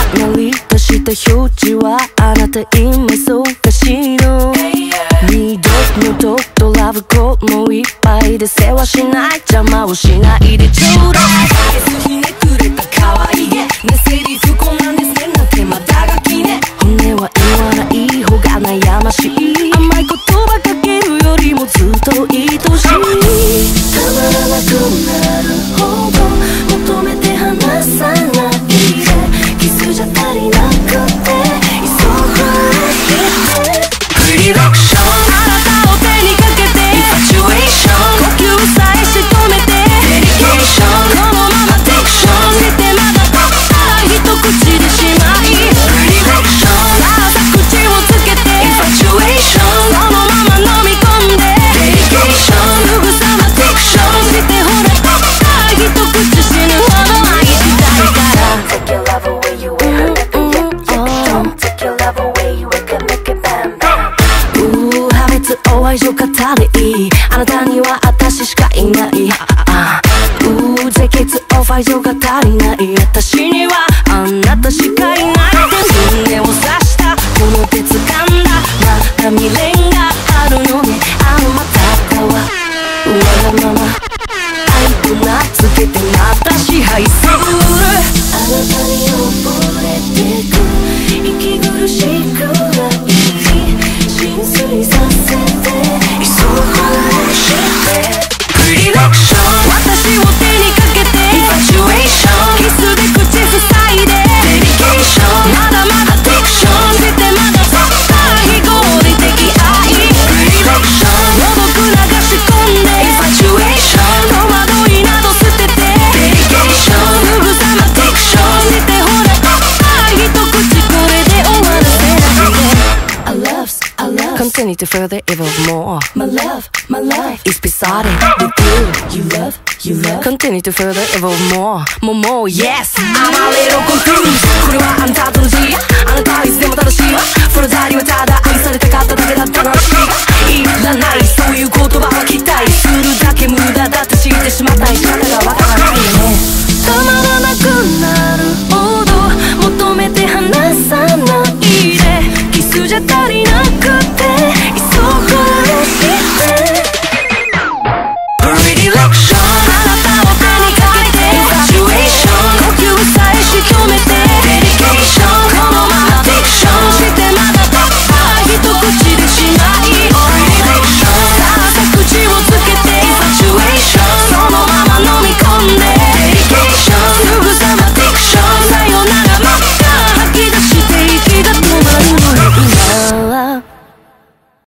なりとした表示はあなた今そうかしの二度のととラブコもいっぱいで世話しない邪魔をしないでちょうだいひねくれた可愛げねセリフこんなんですねなんてまたがきね本音は言わない方が悩ましい甘い言葉かけるよりもずっと愛しいたまらなくなるほど求めて離さないでキスじゃ足りなくて急ぐれてプリロクションあなたを手にかけてインファチュエーション呼吸さえ仕留めてデリケーションこのままテクションしてまだたった一口でしまいプリロクションさあさ口をつけてインファチュエーションそのまま飲み込んでデリケーションすぐさまテクションしてほらたった一口死ぬほど愛したいから Take your love away you wear her neck and Don't take your love away you make it bam bam 破滅を愛情語りあなたには私しかいない絶血を愛情が足りない私にはあなたしかいないって胸を刺したこの手掴んだまだ未練があるのねまただわわがまま愛と名付けてまた支配するあなたに溺れてく息苦しくない浸水させて急ぐれしてプリロクション私を手にかけてインファチュエーションキスで口塞いでデリケーションまだまだテクションしてまだたった非合理的愛プリロクション喉く流し込んでインファチュエーション戸惑いなど捨ててデリケーションすぐさまテクションしてほらたった一口これで終わらせないでI love Continue to further evolve more My love is beside with you You love Continue to further evolve more more Yes I'm a little confused これはあんたとの字あなたはいつでも正しいわフォローザリはただ愛されたかっただけだったらしい